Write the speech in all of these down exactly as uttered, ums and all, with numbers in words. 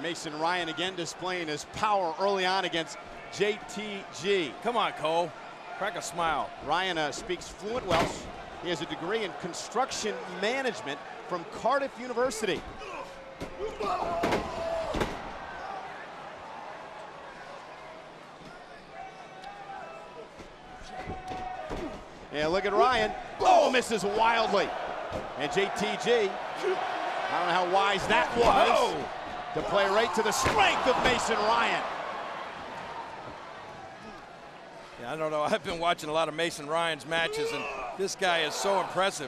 Mason Ryan again displaying his power early on against J T G. Come on, Cole. Crack a smile. Ryan uh, speaks fluent Welsh. He has a degree in construction management from Cardiff University. Yeah, look at Ryan. Oh, misses wildly. And J T G, I don't know how wise that was, Whoa. to play right to the strength of Mason Ryan. Yeah, I don't know. I've been watching a lot of Mason Ryan's matches, and this guy is so impressive.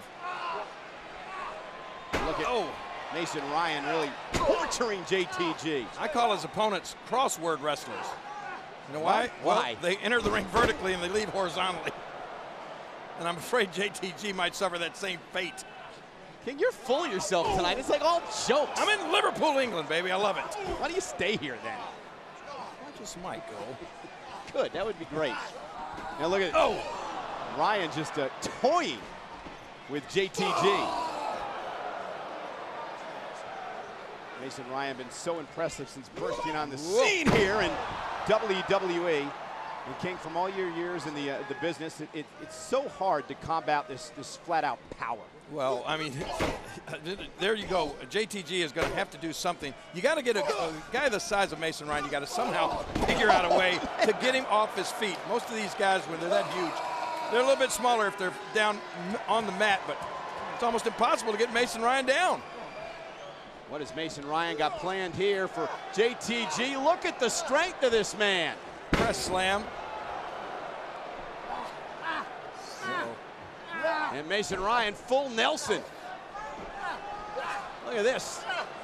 Look at Oh. Mason Ryan really torturing J T G. I call his opponents crossword wrestlers. You know why? Why? Well, they enter the ring vertically and they leave horizontally. And I'm afraid J T G might suffer that same fate. King, you're full of yourself tonight. It's like all jokes. I'm in Liverpool, England, baby. I love it. Why do you stay here then? I just might go. Good, that would be great. Now look at Oh, Ryan just uh, toying with J T G. Mason Ryan been so impressive since bursting on the scene here in W W E. And King, from all your years in the uh, the business, it, it, it's so hard to combat this this flat-out power. well, I mean, there you go. J T G is going to have to do something. You got to get a, a guy the size of Mason Ryan. You got to somehow figure out a way to get him off his feet. Most of these guys, when they're that huge, they're a little bit smaller if they're down on the mat, but it's almost impossible to get Mason Ryan down. What has Mason Ryan got planned here for J T G? Look at the strength of this man. Press slam. Uh-oh. And Mason Ryan, full Nelson. Look at this.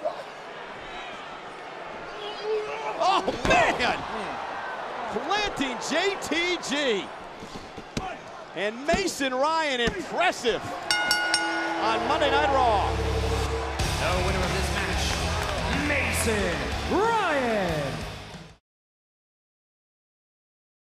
Oh, man! Planting J T G. And Mason Ryan, impressive on Monday Night Raw. The winner of this match, Mason Ryan.